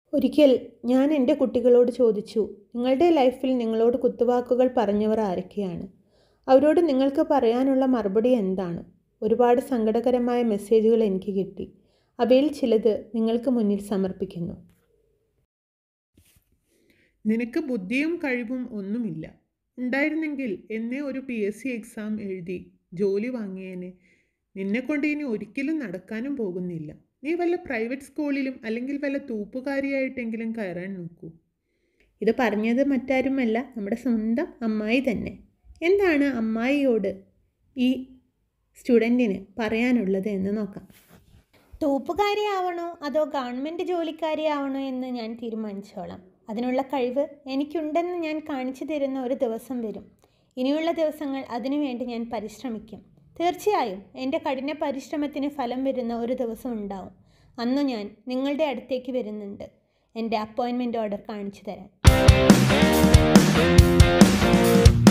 ഒരിക്കൽ ഞാൻ എൻ്റെ കുട്ടികളോട് ചോദിച്ചു, നിങ്ങളുടെ ലൈഫിൽ നിങ്ങളോട് കുത്തുവാക്കുകൾ പറഞ്ഞവർ ആരൊക്കെയാണ്? അവരോട് നിങ്ങൾക്ക് പറയാനുള്ള മറുപടി എന്താണ്? ഒരുപാട് സങ്കടകരമായ മെസ്സേജുകൾ എനിക്ക് കിട്ടി. അവയിൽ ചിലത് നിങ്ങൾക്ക് മുന്നിൽ സമർപ്പിക്കുന്നു. നിനക്ക് ബുദ്ധിയും കഴിവും ഒന്നുമില്ല. ഉണ്ടായിരുന്നെങ്കിൽ എന്നെ ഒരു PSC എക്സാം എഴുതി ജോലി വാങ്ങിയേനെ. നിന്നെക്കൊണ്ട് ഇനി ഒരിക്കലും നടക്കാനും പോകുന്നില്ല. നീ വല്ല പ്രൈവറ്റ് സ്കൂളിലും അല്ലെങ്കിൽ വല്ല തൂപ്പുകാരിയായിട്ടെങ്കിലും കയറാൻ നോക്കൂ. ഇത് പറഞ്ഞത് മറ്റാരുമല്ല, നമ്മുടെ സ്വന്തം അമ്മായി തന്നെ. എന്താണ് അമ്മായിയോട് ഈ സ്റ്റുഡൻറ്റിന് പറയാനുള്ളത് എന്ന് നോക്കാം. തൂപ്പുകാരിയാവണോ അതോ ഗവൺമെൻറ് ജോലിക്കാരിയാവണോ എന്ന് ഞാൻ തീരുമാനിച്ചോളാം. അതിനുള്ള കഴിവ് എനിക്കുണ്ടെന്ന് ഞാൻ കാണിച്ചു തരുന്ന ഒരു ദിവസം വരും. ഇനിയുള്ള ദിവസങ്ങൾ അതിനുവേണ്ടി ഞാൻ പരിശ്രമിക്കും. തീർച്ചയായും എൻ്റെ കഠിന പരിശ്രമത്തിന് ഫലം വരുന്ന ഒരു ദിവസം ഉണ്ടാവും. അന്നു ഞാൻ നിങ്ങളുടെ അടുത്തേക്ക് വരുന്നുണ്ട്, എൻ്റെ അപ്പോയിൻമെൻറ്റ് ഓർഡർ കാണിച്ചു തരാൻ.